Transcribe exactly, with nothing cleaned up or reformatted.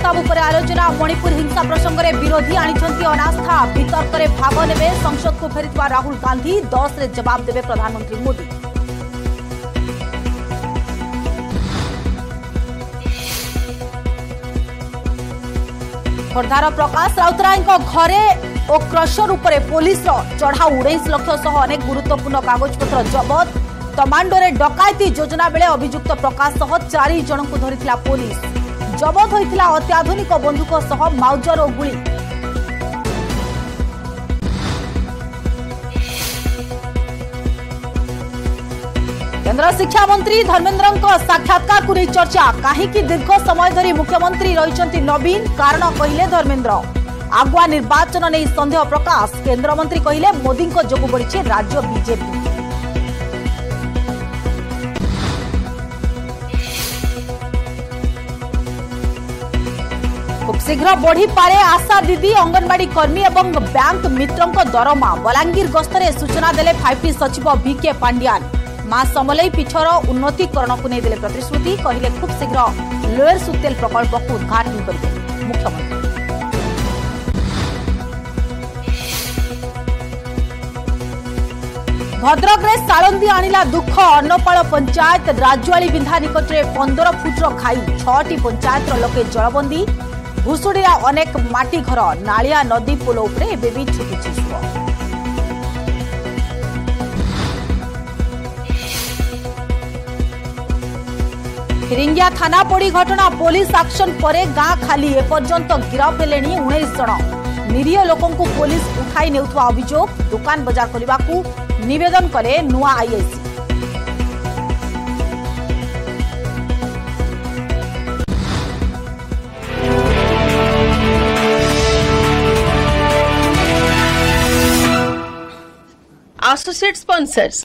प्रस्ताव उपर आलोचना मणिपुर हिंसा प्रसंग में विरोधी आनिछंती अनास्था वितर्क में भाग नेबे संसद को फेरिथिबा राहुल गांधी दस रे जवाब देबे प्रधानमंत्री मोदी। खोर्धार प्रकाश राउतराय घरे और क्रशर उपरे पुलिस चढ़ाऊ उन्नीस लक्ष सह अनेक गुरुत्वपूर्ण कागजपत्र जबत। तमांडोरे डकायती योजना बेले अभियुक्त प्रकाश सह चार जन को धरिथिला पुलिस। जबत होइथिला अत्याधुनिक बंदूक सह माउजर और गुली। केंद्र शिक्षा मंत्री धर्मेंद्र साक्षात्कार को नहीं चर्चा कहीं दीर्घ समय धरी मुख्यमंत्री रही नवीन कारण कहले धर्मेंद्र। आगुआ निर्वाचन नहीं संदेह प्रकाश केंद्रमंत्री कहले मोदी जोगु बढ़ी राज्य बीजेपी। खूब शीघ्र बढ़ी पारे आशा दीदी अंगनवाड़ी कर्मी और बैंक मित्रों दरमा। बलांगीर गस्तरे सूचना देले फाइव टी सचिव बीके पांड्यान। मां समलई पीठर उन्नतीकरण को नहीं देले प्रतिश्रुति कहले खूब शीघ्र लोयर सुतेल प्रकल्प को उद्घाटन करेंगे मुख्यमंत्री। भद्रक रे सालंदी आनिला दुख अन्नपाल पंचायत राजुआली बिंधा निकट में पंद्रह फुट्र खाई छटी पंचायत लोके जलबंदी। भुसुड़ीरा अनेक माटी घर नालिया नदी पोल उपरे एबे भी छुटुछि सुଅ। फिरिंगिया थाना पोड़ी घटना पुलिस एक्शन परे गां खाली एपर्यंत गिरफ हेलेनी उन्नीस जन। निरीह लोकों को पुलिस उठाई नेउथवा अभियोग। दुकान बाजार खोलिबा को निवेदन कले नुआ आईआईसी। Associate sponsors